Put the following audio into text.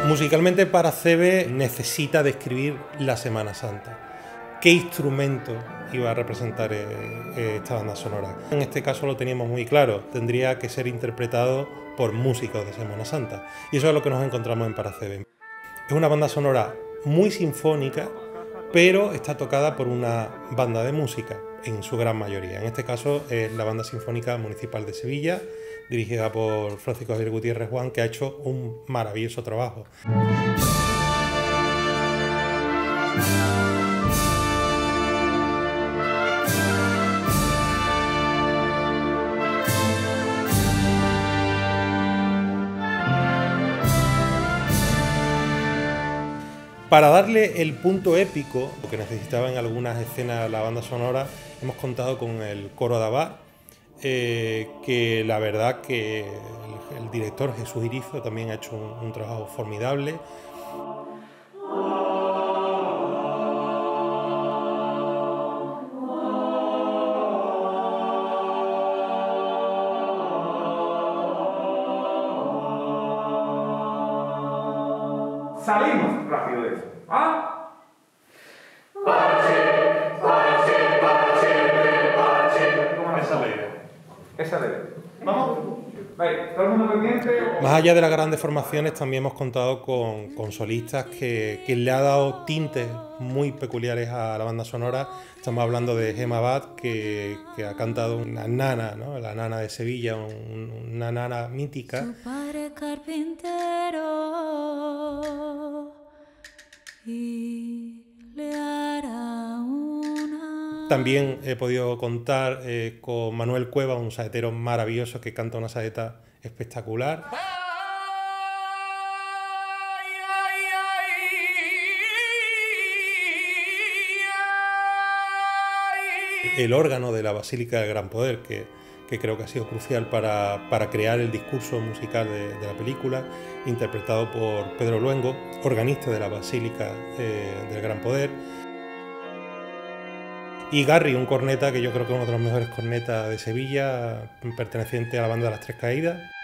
Musicalmente, Paracebe necesita describir la Semana Santa. ¿Qué instrumento iba a representar esta banda sonora? En este caso lo teníamos muy claro, tendría que ser interpretado por músicos de Semana Santa. Y eso es lo que nos encontramos en Paracebe. Es una banda sonora muy sinfónica, pero está tocada por una banda de música, en su gran mayoría. En este caso es la Banda Sinfónica Municipal de Sevilla, dirigida por Francisco Javier Gutiérrez Juan, que ha hecho un maravilloso trabajo. Para darle el punto épico que necesitaba en algunas escenas la banda sonora, hemos contado con el coro de Abad, que la verdad que el director Jesús Irizo también ha hecho un trabajo formidable. Salimos rápido de eso. ¿Ah? Esa es la idea. Esa es la idea. ¿Vamos? Vale, ¿todo el mundo pendiente? Más allá de las grandes formaciones, también hemos contado con solistas que le ha dado tintes muy peculiares a la banda sonora. Estamos hablando de Gemma Abad, que ha cantado una nana, ¿no? La nana de Sevilla, una nana mítica. Su padre carpintero y le hará una... También he podido contar con Manuel Cueva, un saetero maravilloso que canta una saeta espectacular. El órgano de la Basílica del Gran Poder, que creo que ha sido crucial para crear el discurso musical de la película, interpretado por Pedro Luengo, organista de la Basílica del Gran Poder. Y Garry, un corneta que yo creo que es uno de los mejores cornetas de Sevilla, perteneciente a la banda de Las Tres Caídas.